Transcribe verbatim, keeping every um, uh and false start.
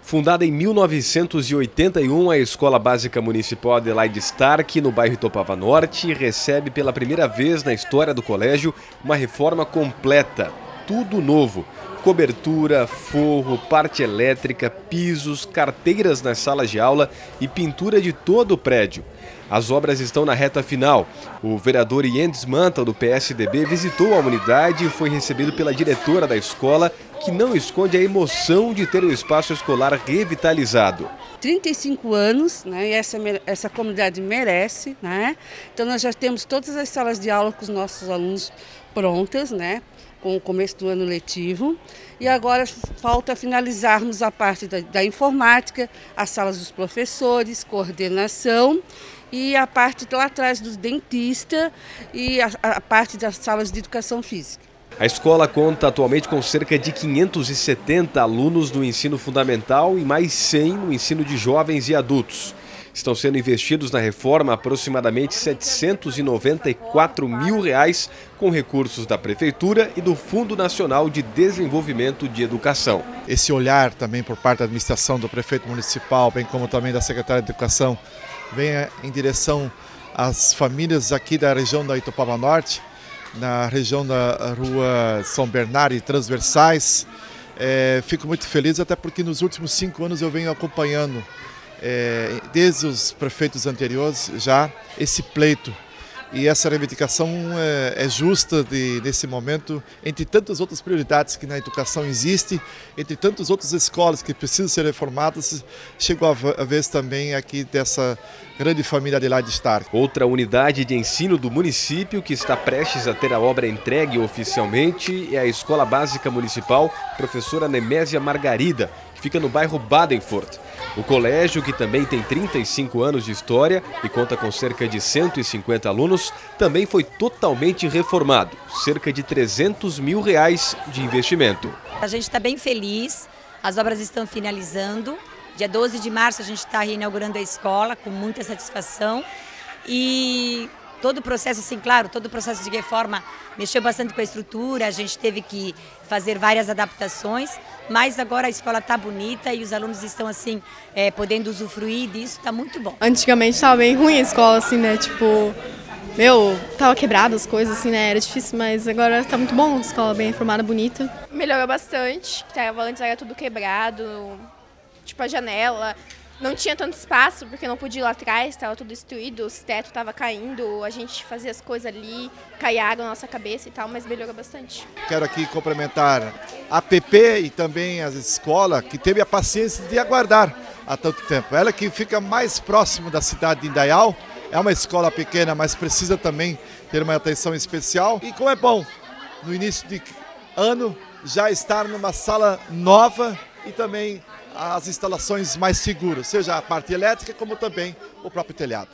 Fundada em mil novecentos e oitenta e um, a Escola Básica Municipal Adelaide Stark, no bairro Itopava Norte, recebe pela primeira vez na história do colégio uma reforma completa, tudo novo. Cobertura, forro, parte elétrica, pisos, carteiras nas salas de aula e pintura de todo o prédio. As obras estão na reta final. O vereador Yendes Manta, do P S D B, visitou a unidade e foi recebido pela diretora da escola, que não esconde a emoção de ter o espaço escolar revitalizado. trinta e cinco anos, né, e essa, essa comunidade merece, né? Então nós já temos todas as salas de aula com os nossos alunos prontas, né, com o começo do ano letivo, e agora falta finalizarmos a parte da, da informática, as salas dos professores, coordenação e a parte lá atrás dos dentistas e a, a parte das salas de educação física. A escola conta atualmente com cerca de quinhentos e setenta alunos no ensino fundamental e mais cem no ensino de jovens e adultos. Estão sendo investidos na reforma aproximadamente setecentos e noventa e quatro mil reais com recursos da Prefeitura e do Fundo Nacional de Desenvolvimento de Educação. Esse olhar também por parte da administração do prefeito municipal, bem como também da secretária de Educação, venha em direção às famílias aqui da região da Itopava Norte, na região da Rua São Bernardo e transversais. É, fico muito feliz, até porque nos últimos cinco anos eu venho acompanhando, é, desde os prefeitos anteriores, já esse pleito. E essa reivindicação é, é justa de, nesse momento, entre tantas outras prioridades que na educação existe, entre tantas outras escolas que precisam ser reformadas, chegou a vez também aqui dessa grande família Adelaide Stark. Outra unidade de ensino do município que está prestes a ter a obra entregue oficialmente é a Escola Básica Municipal Professora Nemésia Margarida, que fica no bairro Badenford. O colégio, que também tem trinta e cinco anos de história e conta com cerca de cento e cinquenta alunos, também foi totalmente reformado, cerca de trezentos mil reais de investimento. A gente está bem feliz, as obras estão finalizando. Dia doze de março a gente está reinaugurando a escola com muita satisfação e todo o processo, assim, claro, todo o processo de reforma mexeu bastante com a estrutura, a gente teve que fazer várias adaptações, mas agora a escola está bonita e os alunos estão, assim, é, podendo usufruir disso, está muito bom. Antigamente estava bem ruim a escola, assim, né, tipo, meu, tava quebrado as coisas, assim, né, era difícil, mas agora está muito bom, a escola bem reformada, bonita. Melhorou bastante, tava, antes era tudo quebrado, tipo a janela. Não tinha tanto espaço, porque não podia ir lá atrás, estava tudo destruído, o teto estava caindo, a gente fazia as coisas ali, caía água na nossa cabeça e tal, mas melhorou bastante. Quero aqui cumprimentar a P P e também as escolas que teve a paciência de aguardar há tanto tempo. Ela que fica mais próximo da cidade de Indaial, é uma escola pequena, mas precisa também ter uma atenção especial. E como é bom, no início de ano, já estar numa sala nova e também as instalações mais seguras, seja a parte elétrica como também o próprio telhado.